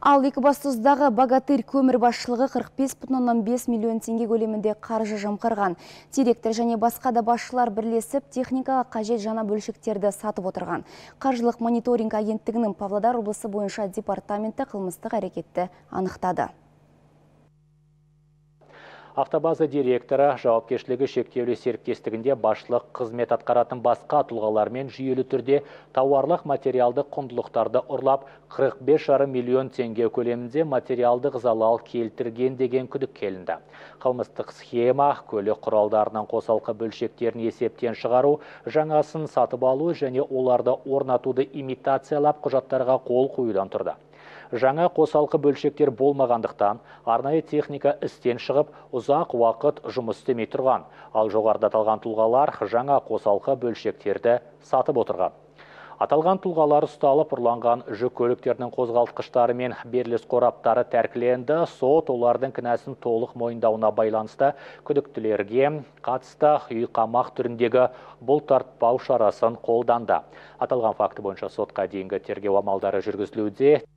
Ал Екібастұздағы Богатырь көмір басшылығы 45,5 миллион теңге көлемінде қаржы жымқырған. Директор және басқа да басшылар бірлесіп техникаға қажет жаңа бөлшектерді сатып отырған. Қаржылық мониторинг агенттігінің Павлодар облысы бойынша департаменті қылмыстық әрекетті анықтады. Автобаза директоры жауапкершілігі шектеулі серіктестігінде басшылық қызмет атқаратын басқа тұлғалармен жүйелі түрде тауарлық материалды құндылықтарды ұрлап 45,5 миллион теңге көлемінде материалдық залал келтірген деген күдік келінді. Қылмыстық схема көлік құралдарынан қосалқы бөлшектерін есептен шығару, жаңасын сатып алу және оларды орнатуды имитациялап құжаттарға қол қоюдан тұрды. Жаңа қосалқы бөлшектер болмағандықтан, арнайы техника істен шығып, ұзақ уақыт жұмыс істемей тұрған. Ал жоғарыда аталған тұлғалар жаңа қосалқы бөлшектерді сатып отырған. Аталған тұлғалар ұсталып, ұрланған жүк көліктерінің қозғалтқыштары мен беріліс қораптары тәркіленді. Сот олардың кінәсін толық мойындауына байланысты күдіктілерге қатысты үй қамақ түріндегі бұлтартпау шарасын қолданды. Аталған факті бойынша сотқа дейінгі тергеу амалдары жүргізілуде.